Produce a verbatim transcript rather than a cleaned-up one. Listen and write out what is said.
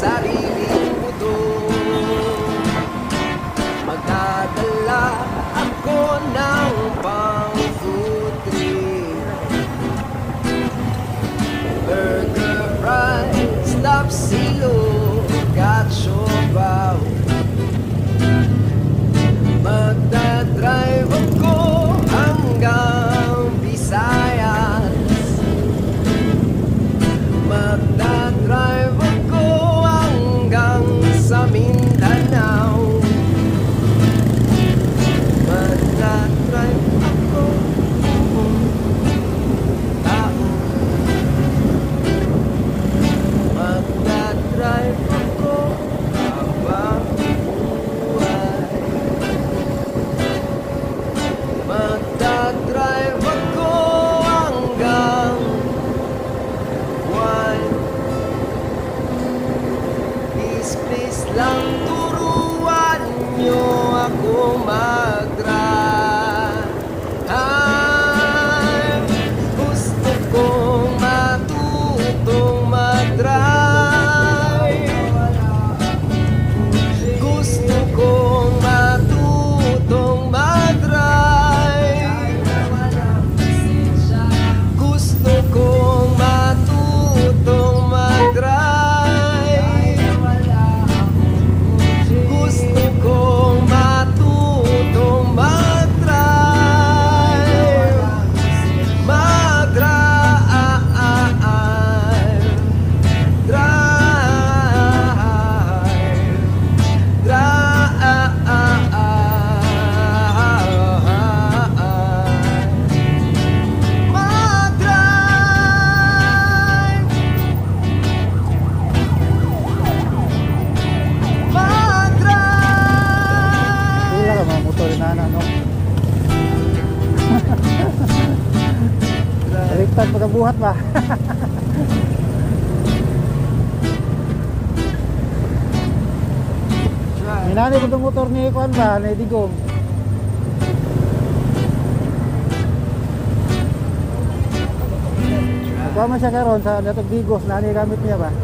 sariling buto. Magdadala ako ng pang food trip, burger, fries, tapsilo, gatsobaw. Magdadrive ako hanggang Visayas, magdadrive ako hanggang sa Mindanao, magdadrive ako tao, magdadrive ako habang buhay, magdadrive ako hanggang buwan. Please, please lang turuan nyo ako mag-drive. Gusto kong matutong mag-drive. Gusto kong matutong mag-drive. Gusto kong matutong mag-drive. Gusto kong matutong mag-drive. Mag-drive. Drive. Wala ka mga motor na ano, no? Baliktad pagkabuhat ba? Minani ko itong motor ni Kuan ba? Ni Digong. Kuha man siya karon sa natog Digos. Nani gamit niya ba?